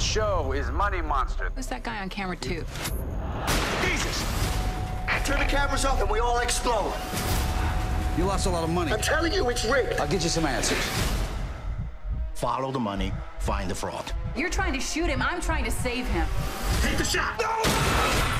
show is Money Monster. Who's that guy on camera 2? Jesus! Turn the cameras off and we all explode. You lost a lot of money. I'm telling you, it's rigged. I'll get you some answers. Follow the money, find the fraud. You're trying to shoot him. I'm trying to save him. Take the shot! No!